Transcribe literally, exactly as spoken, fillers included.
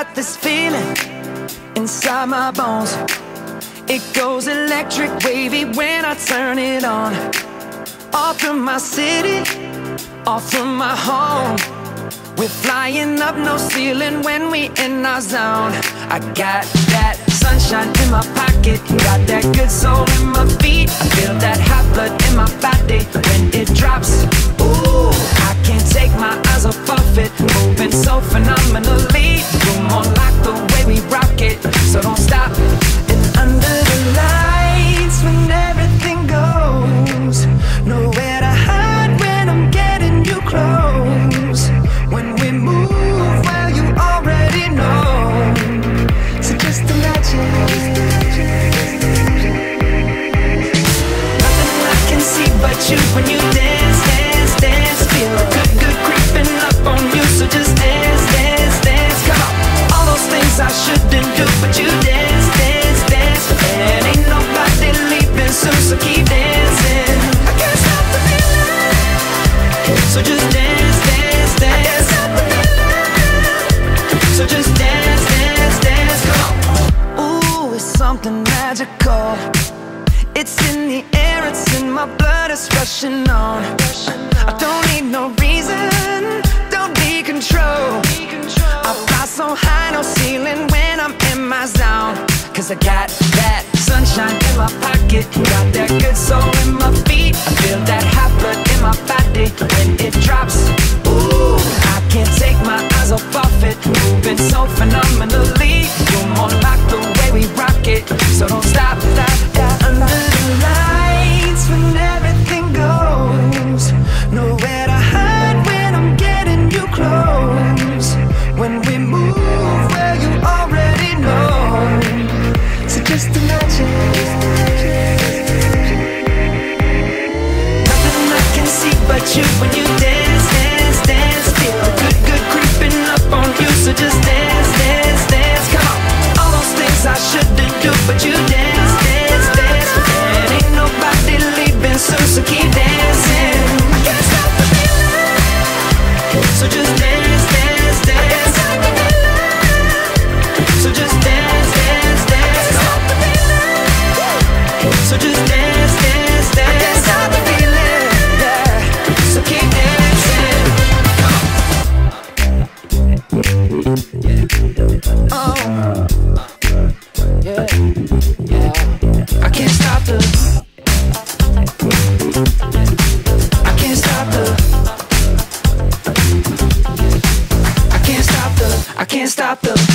got this feeling inside my bones. It goes electric wavy when I turn it on. Off from my city, off from my home. We're flying up, no ceiling when we in our zone. I got that sunshine in my pocket, got that good soul in my feet. I feel that hot blood in my body when it drops. Ooh, I can't take my eyes off of it, moving so phenomenally. You're more like the way we rock it, so don't stop. And under the lights, when everything goes, nowhere to hide when I'm getting you close. When we move, well, you already know. So just imagine. Nothing I can see but you when you dance, dance, dance. Feel good, good creeping up on you. So just dance, dance, dance. Come on. All those things I shouldn't do, but you dance, dance, dance. And ain't nobody leaving soon, so keep dancing. I can't stop the feeling. So just dance, dance, dance. So just dance, dance, dance, come on. Ooh, it's something magical. It's in the air, it's in my blood, it's rushing on. I don't need no reason, don't need control. I fly so high, no ceiling when I'm in my zone. Cause I got that sunshine in my pocket, got that good soul in my feet. I feel that hot blood in my body when it drops. Ooh, I can't take my eyes off of it, moving so phenomenally. You're more like the way we rock it, so don't stop, stop, stop. Under the lights, when everything goes, nowhere to hide when I'm getting you close. When we move, well, you already know. So just imagine. Nothing I can see but you when you dance, dance, dance. Feel good, good creeping up on you. So just dance, dance, dance. Come on. All those things I shouldn't do, but you dance, dance, dance. And ain't nobody leaving soon, so keep dancing. I can't stop the feeling. So just dance, dance, dance. So just dance, dance, dance. So just dance, dance, dance. I can't stop the feeling, yeah. So keep dancing. Oh, yeah, yeah. I can't stop the. I can't stop the. I can't stop the. I can't stop the.